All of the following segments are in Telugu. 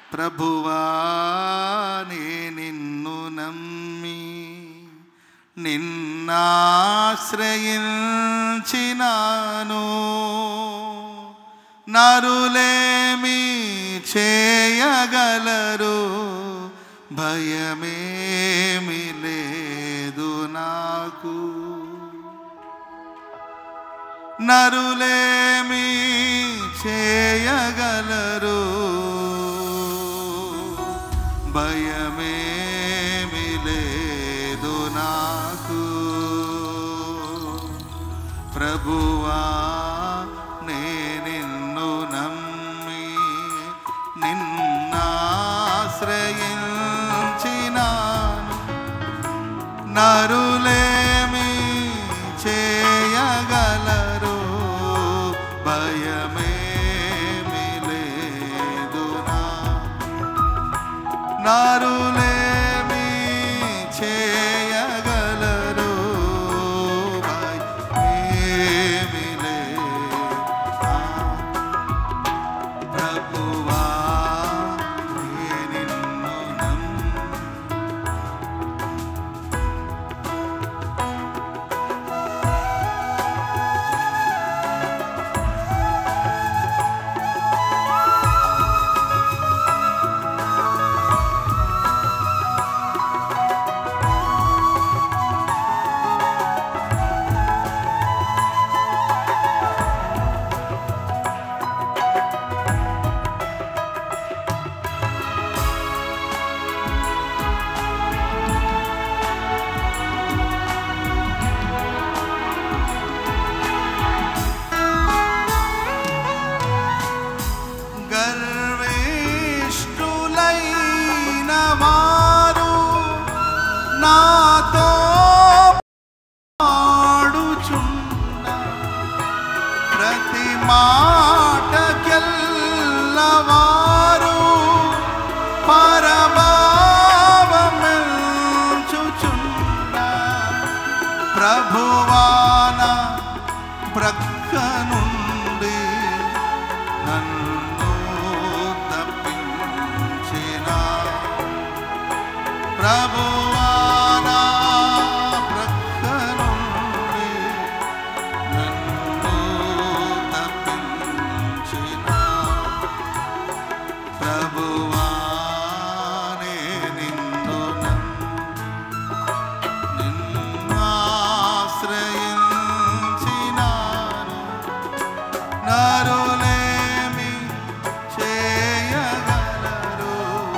ప్రభువా నే నిన్ను నమ్మి నిన్నాశ్రయించినాను. నరులేమి చేయగలరు, భయమేమి లేదు నాకు. నరులేమి చేయగలరు, భయమేమి లేదు నాకు. ప్రభువా నే నిన్ను నమ్మి నిన్నాశ్రయించినాను. నరులేమి చేయగలరు, భయమేమి లేదు నాకు. నరులేమి చేయగలరు, భయమేమి లేదు నాకు. ప్రభువా నే నిన్ను నమ్మి గర్విష్ఠులైన వారు నాతో పాడుచున్న ప్రతి మాటకెల్లవారు పరభావమెంచుచున్న ప్రభువాన ప్రక్క నుండి నన్ను తప్పించిన ప్రభువానా ప్రక్క నుండి నన్ను తప్పించిన ప్రభువా నే నిన్ను నిన్నాశ్రయించినాను. నరులేమి చేయగలరు,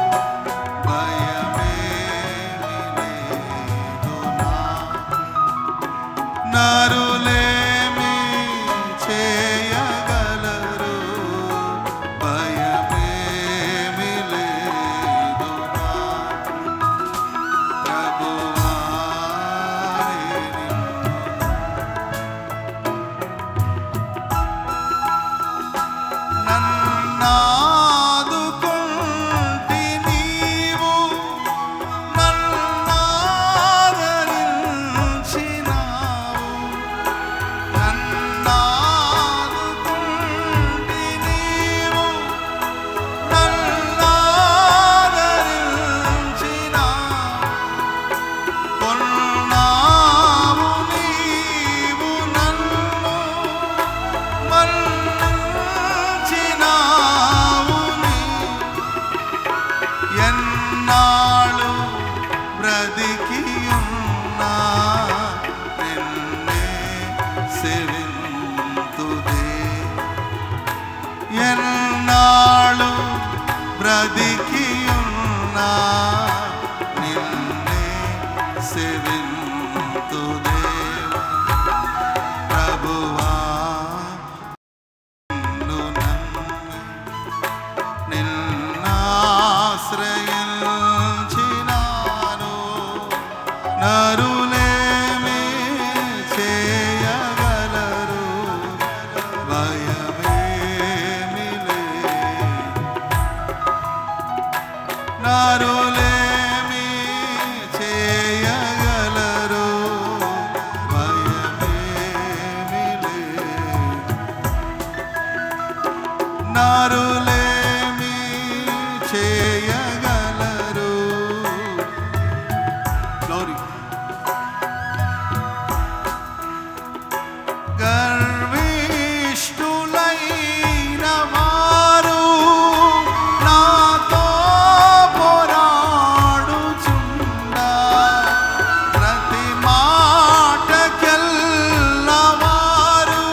భయమేమి లేదు నాకు. నరులేమి చేయగలరు, భయమేమి లేదు నాకు. ప్రభువా నే నిన్ను నన్నాదుకుంటి నీవు, నన్నాదరించినావు. నన్నాదుకుంటి నీవు, నన్నాదరించినావు. కొన్నావు నీవు నన్ను, మన్నించినావు నీవు. ఎన్నాళ్ళు బ్రతికియున్నా నిన్నే సేవింతుదే. ఎన్నాళ్ళు బ్రతికియున్నా నిన్నే సేవింతుదే. ప్రభువా నిన్ను నమ్మి నిన్నాశ్రయించినాను. నరులేమి చేయగలరు, భయమేమి లేదు. నరులేమి చేయగలరు, భయమేమి లేదు. నరులేమి చేయగలరు. గ్లోరీ. గర్విష్ఠులైన వారు నాతో పోరాడుచుండా, ప్రతి మాటకెల్లవారు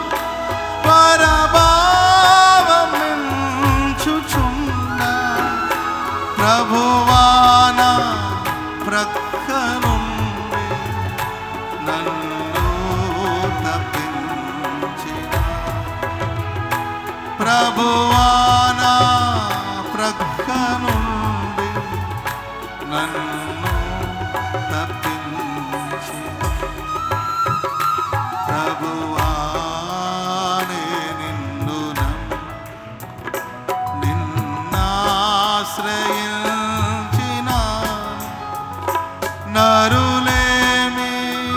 పరభావమించుచుండా, ప్రభువాన ప్రక్కనుండి నన్ను తప్పించిన, ప్రభువాన ప్రక్కనుండి నన్ను తప్పించిన, ప్రభువానే నిన్ను నిన్నాశ్రయించిన, నరులేమి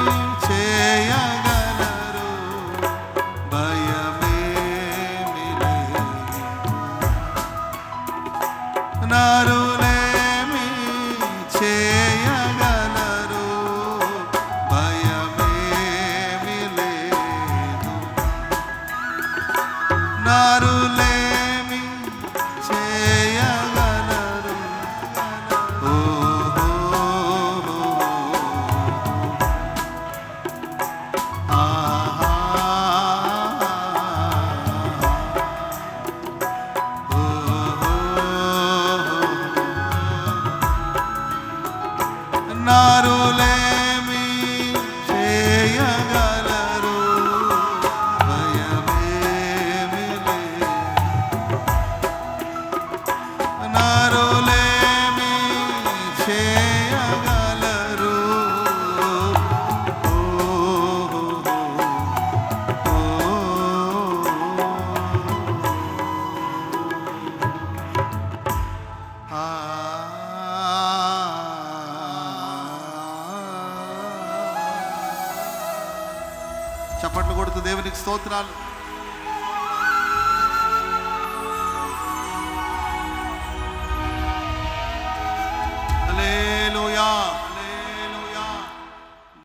చేయగలరు, భయమేమి లేదు. నరులేమి చేయగలరు, భయమేమి లేదు. నరులేమి చేయగలరు. ఓహో ఆహా నరులేమి చేయగలరు, భయమేమి లేదు. నరులేమి చేయగలరు. చప్పట్లు కొడుతూ దేవునికి స్తోత్రాలు.